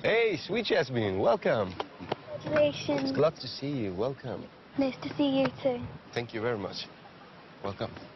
Hey, sweet Jasmine, welcome. Congratulations. Glad to see you. Welcome. Nice to see you too. Thank you very much. Welcome.